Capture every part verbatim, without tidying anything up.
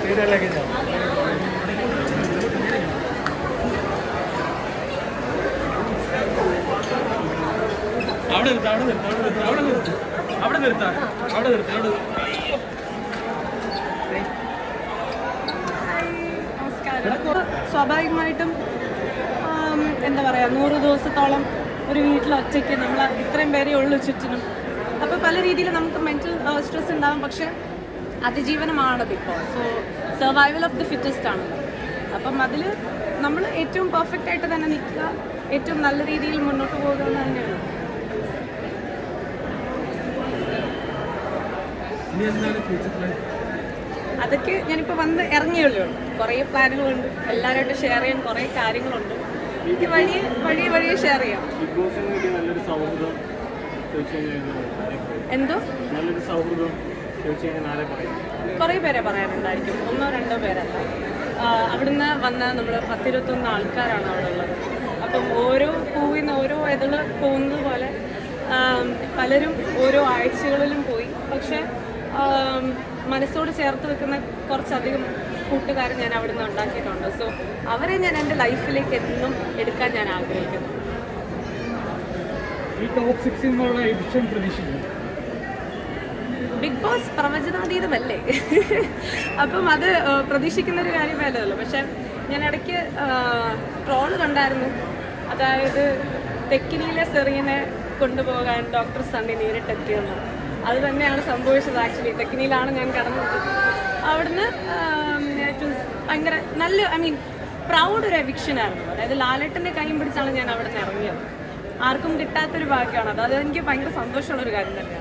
അവിടെ നിർത്താം അവിടെ നിർത്താം അവിടെ നിർത്താം അവിടെ നിർത്താം അവിടെ നിർത്താം അവിടെ സ്വാഭാവികമായിട്ടും എന്താ പറയുക നൂറ് ദിവസത്തോളം ഒരു വീട്ടിൽ ഒറ്റയ്ക്ക് നമ്മൾ ഇത്രയും പേരെ ഉള്ളു ചുറ്റിനും അപ്പോൾ പല രീതിയിൽ നമുക്ക് മെൻ്റൽ സ്ട്രെസ് ഉണ്ടാകും. പക്ഷെ അതിജീവനമാണ് Bigg Boss. So survival of the fittest ആണല്ലോ. അപ്പം അതിൽ നമ്മൾ ഏറ്റവും പെർഫെക്റ്റ് ആയിട്ട് തന്നെ നിൽക്കുക, ഏറ്റവും നല്ല രീതിയിൽ മുന്നോട്ട് പോകുക എന്ന് തന്നെയാണ്. അതൊക്കെ ഞാനിപ്പോൾ വന്ന് ഇറങ്ങിയുള്ളൂ. കുറേ പ്ലാനുകളുണ്ട്, എല്ലാവരുമായിട്ട് ഷെയർ ചെയ്യാൻ കുറേ കാര്യങ്ങളുണ്ട്. എനിക്ക് വഴിയെ വഴിയെ വഴിയെ ഷെയർ ചെയ്യാം. എന്തോ കുറേ പേരെ പറയാനുണ്ടായിരിക്കും, ഒന്നോ രണ്ടോ പേരല്ല. അവിടുന്ന് വന്ന നമ്മൾ പത്തിരുപത്തൊന്ന് ആൾക്കാരാണ് അവിടെ ഉള്ളത്. അപ്പം ഓരോ പൂവിൽ നിന്ന് ഓരോ ഇതള് പോകുന്നത് പോലെ പലരും ഓരോ ആഴ്ചകളിലും പോയി. പക്ഷെ മനസ്സോട് ചേർത്ത് വെക്കുന്ന കുറച്ചധികം കൂട്ടുകാർ ഞാൻ അവിടെ നിന്ന് ഉണ്ടാക്കിയിട്ടുണ്ട്. സോ അവരെ ഞാൻ എൻ്റെ ലൈഫിലേക്ക് എന്നും എടുക്കാൻ ഞാൻ ആഗ്രഹിക്കുന്നു. ബിഗ് ബോസ് പ്രവചനാതീതമല്ലേ? അപ്പം അത് പ്രതീക്ഷിക്കുന്നൊരു കാര്യമല്ലല്ലോ. പക്ഷെ ഞാൻ ഇടയ്ക്ക് ട്രോള് കണ്ടായിരുന്നു. അതായത് തെക്കിനിയിലെ സെറീനെ കൊണ്ടുപോകാൻ ഡോക്ടർ സണ്ണി നേരിട്ടെത്തിയെന്ന്. അത് തന്നെയാണ് സംഭവിച്ചത്. ആക്ച്വലി തെക്കിനിയിലാണ് ഞാൻ കടന്നത്. അവിടുന്ന് ഭയങ്കര നല്ല ഐ മീൻ പ്രൗഡ് ഒരു എവിക്ഷനായിരുന്നു. അതായത് ലാലേട്ടൻ്റെ കൈയും പിടിച്ചാണ് ഞാൻ അവിടെ നിന്ന് ഇറങ്ങിയത്. ആർക്കും കിട്ടാത്തൊരു ഭാഗ്യമാണ് അത്. അത് എനിക്ക് ഭയങ്കര സന്തോഷമുള്ളൊരു കാര്യം തന്നെയാണ്.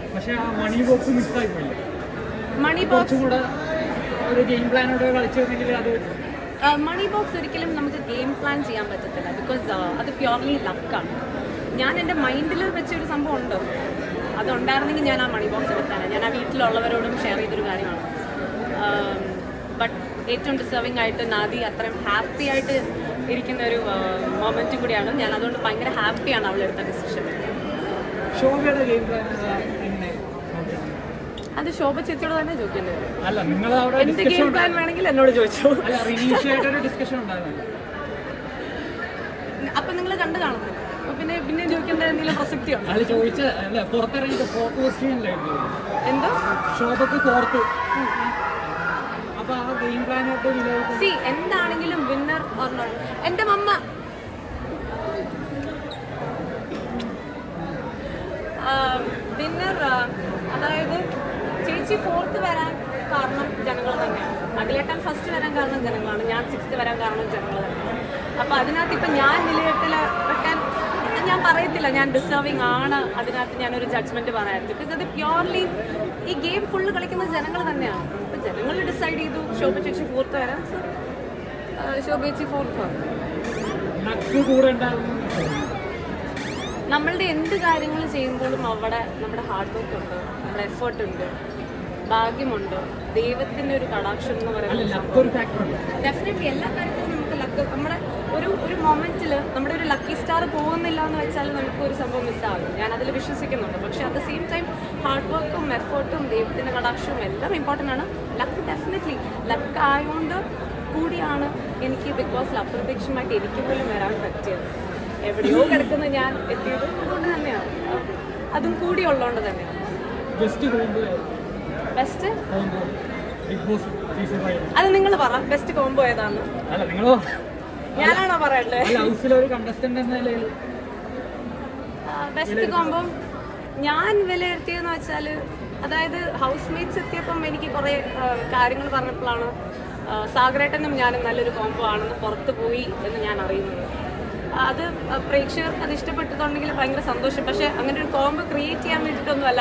മണി ബോക്സ് മണി ബോക്സ് ഒരിക്കലും നമുക്ക് ഗെയിം പ്ലാൻ ചെയ്യാൻ പറ്റത്തില്ല. ബിക്കോസ് അത് പ്യോർലി ലക്കാണ്. ഞാൻ എൻ്റെ മൈൻഡിൽ വെച്ചൊരു സംഭവം ഉണ്ട്. അതുണ്ടായിരുന്നെങ്കിൽ ഞാൻ ആ മണി ബോക്സ് എടുത്താനാണ്. ഞാൻ ആ വീട്ടിലുള്ളവരോടും ഷെയർ ചെയ്തൊരു കാര്യമാണ്. ബട്ട് ഏറ്റവും ഡിസേർവിംഗ് ആയിട്ട് നാദി അത്രയും ഹാപ്പി ആയിട്ട് ഇരിക്കുന്ന ഒരു മൊമെന്റ് കൂടിയാണ്. ഞാൻ അതുകൊണ്ട് ഭയങ്കര ഹാപ്പിയാണ് അവളെടുത്ത ഡിസിഷൻ. അത് ശോഭ ചേച്ചിയോട് തന്നെ ചോദിക്കേണ്ടത്. എന്ത് ഗെയിം പ്ലാൻ വേണമെങ്കിൽ എന്നോട് ചോദിച്ചു. അപ്പൊ നിങ്ങൾ കണ്ടു കാണുന്നു. പിന്നെ പിന്നെ ചോദിക്കേണ്ട എന്തെങ്കിലും പ്രസക്തിയുണ്ടോ? എന്തോ സി എന്താണെങ്കിലും വിന്നർ ഓർ നോട്ട്. എന്റെ മമ്മ വിന്നർ അതായത് ചേച്ചി ഫോർത്ത് വരാൻ കാരണം ജനങ്ങൾ തന്നെയാണ്. അഖിലേട്ടൻ ഫസ്റ്റ് വരാൻ കാരണം ജനങ്ങളാണ്. ഞാൻ സിക്സ്ത് വരാൻ കാരണം ജനങ്ങൾ തന്നെയാണ്. അപ്പൊ അതിനകത്ത് ഇപ്പൊ ഞാൻ നിലയത്തിൽ വെക്കാൻ ഞാൻ പറയത്തില്ല ഞാൻ ഡിസേർവിംഗ് ആണ്. അതിനകത്ത് ഞാനൊരു ജഡ്ജ്മെന്റ് പറയാറില്ല. ബിക്കോസ് അത് പ്യോർലി ഈ ഗെയിം ഫുള്ള് കളിക്കുന്നത് ജനങ്ങൾ തന്നെയാണ്. അപ്പൊ ജനങ്ങൾ ഡിസൈഡ് ചെയ്തു ശോഭ ചേച്ചി ഫോർത്ത് വരാൻ. ശോഭ ചേച്ചി ഫോർത്ത് വന്നു. നമ്മളുടെ എന്ത് കാര്യങ്ങൾ ചെയ്യുമ്പോഴും അവിടെ നമ്മുടെ ഹാർഡ് വർക്ക് ഉണ്ട്, നമ്മുടെ എഫേർട്ട് ഉണ്ട്, ഭാഗ്യമുണ്ട്, ദൈവത്തിന്റെ ഒരു കടാക്ഷം എന്ന് പറയുന്നത് ഡെഫിനറ്റ്ലി എല്ലാ കാര്യത്തിലും നമുക്ക് ലക്ക്. നമ്മുടെ ഒരു ഒരു മൊമെന്റിൽ നമ്മുടെ ഒരു ലക്കി സ്റ്റാർ പോകുന്നില്ല എന്ന് വെച്ചാൽ നമുക്ക് ഒരു സംഭവം മിസ്സാകും. ഞാൻ അതിൽ വിശ്വസിക്കുന്നുണ്ട്. പക്ഷെ at the same time hard വർക്കും എഫേർട്ടും ദൈവത്തിന്റെ കടാക്ഷവും എല്ലാം ഇമ്പോർട്ടൻ്റ് ആണ്. ലക്ക് ഡെഫിനറ്റ്ലി ലക്ക് ആയതുകൊണ്ട് കൂടിയാണ് എനിക്ക് ബിഗ് ബോസിൽ അപ്രത്യക്ഷമായിട്ട് എനിക്ക് പോലും വരാൻ പറ്റിയത്. എവിടെയോ കിടക്കുന്ന ഞാൻ എത്തിയത് അതുകൊണ്ട് തന്നെയാണ്. അതും കൂടി ഉള്ളതുകൊണ്ട് തന്നെയാണ്. ബെസ്റ്റ് അത് നിങ്ങൾ പറ. ബെസ്റ്റ് കോംബോ ഏതാണ്? ഞാനാണോ പറയണ്ടേ? ബെസ്റ്റ് കോംബോ ഞാൻ വിലയിരുത്തിയെന്ന് വെച്ചാൽ അതായത് ഹൗസ് മേറ്റ്സ് എത്തിയപ്പം എനിക്ക് കുറേ കാര്യങ്ങൾ പറഞ്ഞപ്പോഴാണ് സാഗരേട്ടനും ഞാനും നല്ലൊരു കോംബോ ആണെന്ന് പുറത്ത് പോയി എന്ന് ഞാൻ അറിയുന്നത്. അത് പ്രേക്ഷകർക്ക് അത് ഇഷ്ടപ്പെട്ടതുണ്ടെങ്കിൽ ഭയങ്കര സന്തോഷം. പക്ഷെ അങ്ങനെ ഒരു കോംബോ ക്രിയേറ്റ് ചെയ്യാൻ വേണ്ടിയിട്ടൊന്നുമല്ല.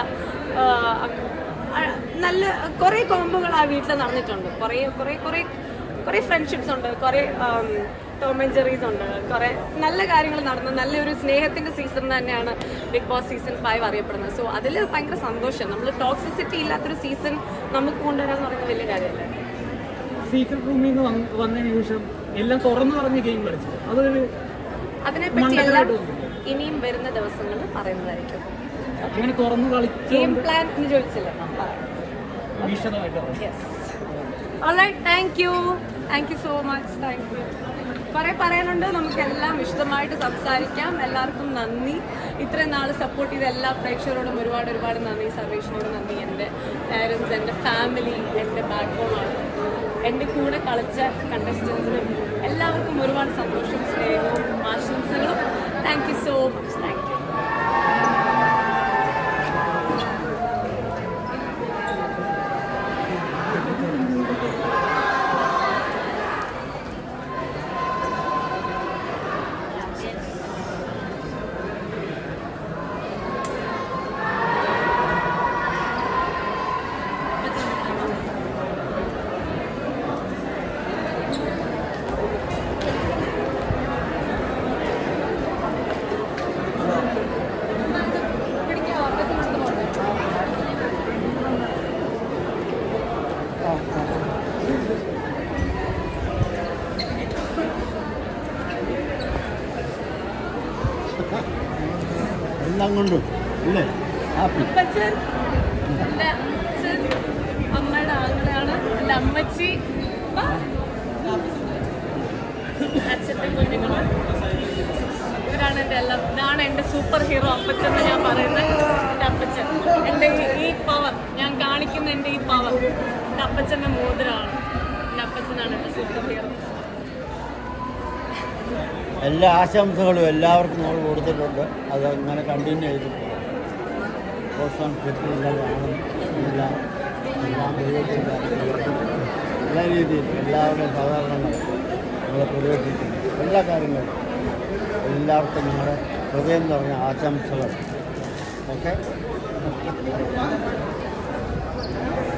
നല്ല കുറേ കോംബോകൾ ആ വീട്ടിൽ നടന്നിട്ടുണ്ട്. കുറേ കുറേ കുറേ കുറേ ഫ്രണ്ട്ഷിപ്സ് ഉണ്ട്, കുറേ ടോം ആൻഡ് ജെറീസ് ഉണ്ട്, കുറേ നല്ല കാര്യങ്ങൾ നടന്നു. നല്ലൊരു സ്നേഹത്തിൻ്റെ സീസൺ തന്നെയാണ് ബിഗ് ബോസ് സീസൺ ഫൈവ് അറിയപ്പെടുന്നത്. സോ അതിൽ ഭയങ്കര സന്തോഷം. നമ്മൾ ടോക്സിസിറ്റി ഇല്ലാത്തൊരു സീസൺ നമുക്ക് കൊണ്ടുവരാന്ന് പറയുന്നത് വലിയ കാര്യമല്ലേ. സീക്രട്ട് റൂമിൽ നിന്ന് വന്നതിന് ശേഷം എല്ലാം തുറന്നു പറഞ്ഞ ഗെയിം കളിച്ചു. അതൊരു അതിനെപ്പറ്റി എല്ലാം ഇനിയും വരുന്ന ദിവസങ്ങളിൽ പറയുന്നതായിരിക്കും. ഗെയിം പ്ലാൻ എന്ന് ചോദിച്ചില്ലേ? Alright, thank you thank you so much. Thank you. കുറേ പറയാനുണ്ട്, നമുക്കെല്ലാം വിശദമായിട്ട് സംസാരിക്കാം. എല്ലാവർക്കും നന്ദി. ഇത്രയും നാൾ സപ്പോർട്ട് ചെയ്ത എല്ലാ പ്രേക്ഷകരോടും ഒരുപാട് ഒരുപാട് നന്ദി. സർവേഷിനോട് നന്ദി. എൻ്റെ പാരൻസ്, എൻ്റെ ഫാമിലി, എൻ്റെ ബാക്ക് ബോണാണ്. എൻ്റെ കൂടെ കളിച്ച കണ്ടസ്റ്റൻസിനും എല്ലാവർക്കും ഒരുപാട് സന്തോഷവും സ്നേഹവും ആശംസകളും. Thank you so much. Thank you. എല്ലാം കൊണ്ടും ഇല്ലേ അപ്പച്ചൻ, എൻ്റെ അച്ഛൻ, അമ്മയുടെ ആങ്ങളെയാണ് എൻ്റെ അമ്മച്ചി, അച്ഛൻ്റെ കുഞ്ഞുങ്ങൾ, ഇവരാണ് എൻ്റെ എല്ലാം. ഇതാണ് എൻ്റെ സൂപ്പർ ഹീറോ അപ്പച്ചൻ എന്ന് ഞാൻ പറയുന്നത്. എൻ്റെ അപ്പച്ചൻ, എൻ്റെ ഈ പവർ ഞാൻ കാണിക്കുന്ന എൻ്റെ ഈ പവർ എൻ്റെ അപ്പച്ചൻ്റെ മോതിരമാണ്. എൻ്റെ അപ്പച്ചനാണ് എൻ്റെ സൂപ്പർ ഹീറോ. എല്ലാ ആശംസകളും എല്ലാവർക്കും നമ്മൾ കൊടുത്തിട്ടുണ്ട്. അത് അങ്ങനെ കണ്ടിന്യൂ ചെയ്തിട്ടുണ്ട്. പ്രോത്സാഹനം കിട്ടുന്നതാണ് എല്ലാം എല്ലാം ദൈവത്തിൻ്റെ എല്ലാ രീതിയിലും എല്ലാവരുടെയും സഹകരണങ്ങൾ നമ്മളെ പ്രവേശിക്കുന്നു. എല്ലാ കാര്യങ്ങളും എല്ലാവർക്കും നിങ്ങളുടെ ഹൃദയം നിറഞ്ഞ ആശംസകൾ. ഓക്കെ.